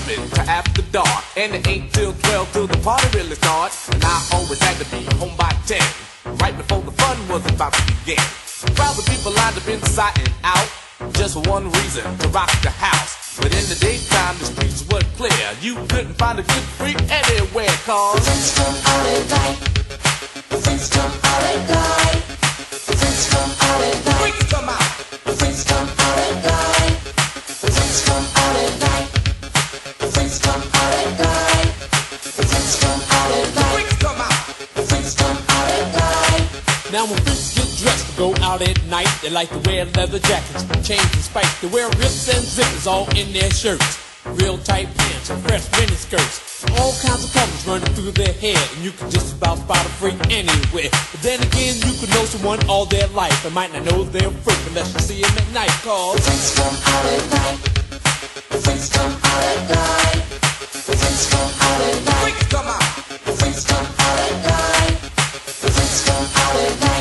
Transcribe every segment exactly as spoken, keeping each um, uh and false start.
seven to after dark, and it ain't till twelve till the party really starts. And I always had to be home by ten, right before the fun was about to begin. Crowds of people lined up inside and out, just for one reason, to rock the house. But in the daytime, the streets were clear. You couldn't find a good freak anywhere, cause the freaks come out at night. The freaks come out at night. The freaks come out at night. Freaks come out. The freaks come out at night. The freaks come out at night. The freaks come out at night. The freaks come out at night. Freaks come out. The freaks come out at night. Now when freaks get dressed to go out at night, they like to wear leather jackets, chains and spikes. They wear rips and zippers all in their shirts, real tight pants and fresh mini skirts. All kinds of colors running through their hair, and you can just about spot a freak anywhere. But then again, you could know someone all their life and might not know they're a freak unless you see them at night. Cause the freaks come out at night. The freaks come out at night. The freaks come out at night. Freaks come out. The freaks come out at night. The freaks come out at night.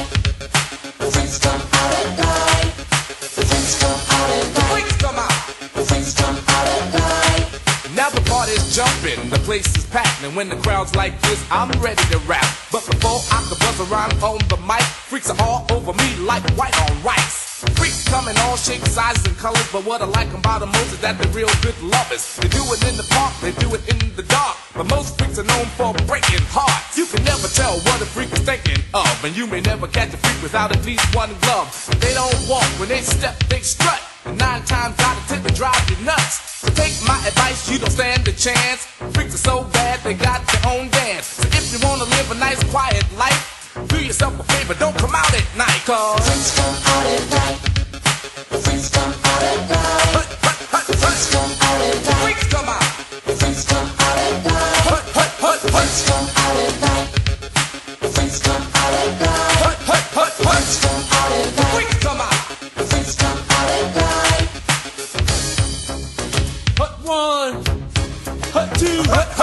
The freaks come out at night. The freaks come out at night. Freaks come out. The freaks come out at night. Now the party's jumping, the place is packed, and when the crowd's like this, I'm ready to rap. But before I can buzz around on the mic, freaks are all over me like white on rice. Freaks come in all shapes, sizes, and colors, but what I like about them most is that they're real good lovers. They do it in the park, they do it in the dark, but most freaks are known for breaking hearts. You can never tell what a freak is thinking of, and you may never catch a freak without at least one glove. They don't walk, when they step, they strut, and nine times out of ten they drive you nuts. So take my advice, you don't stand a chance. Freaks are so bad, they got their own dance. So if you wanna live a nice quiet life, do yourself a favor, don't come out at night. Cause the freaks come out at night. The freaks come out at night. Hut, hut, hut, the freaks come out at night. Freaks come out. The freaks come out at night. Hut, hut, hut, the freaks come out at night. The freaks come out at night. Hut, hut, hut, the freaks come out at night. Freaks come out. The freaks come out at night. Hut one, hut two, hut